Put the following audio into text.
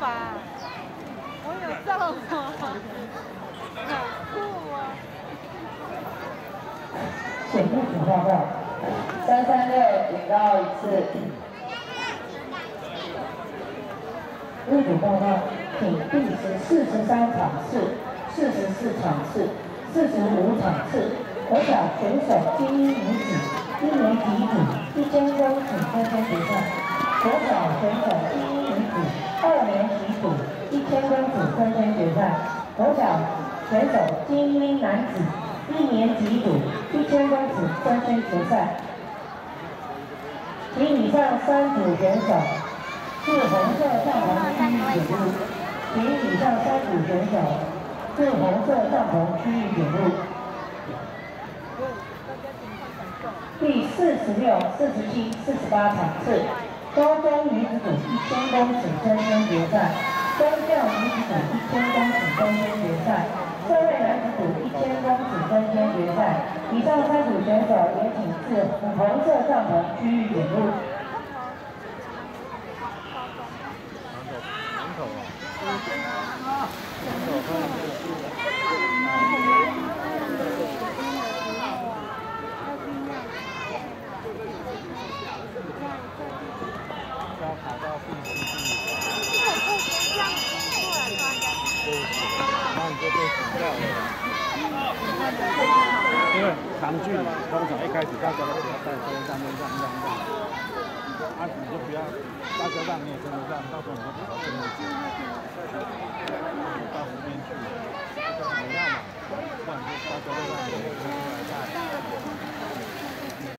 吧？我有照吗？好酷啊！ 请入组报告，336警告1次。入组报告，请第43场次、44场次、45场次，国小选手精英女子1年级组1000公尺分圈决赛，国小选手精英女子2年级组1000公尺分圈决赛，国小选手精英男子1年级组1000公尺分圈决赛，请以上3组选手至红色帐篷区域点入，请以上3组选手至红色帐篷区域点入。第46、47、48场次，高中女子组1000公尺分圈决赛，中校女子组1000公尺分圈决赛，社会男子组1000公尺分圈决赛。以上3组选手也请至红色帐篷区域点入。 要跑到第7地。那你就被死掉了。因为长距离通常一开始大家都比较在车上面让，你就不要大家让你也跟得上，到时候你就跑到最后去，到湖边去，一样嘛，不然就大家都让你也跟出来带。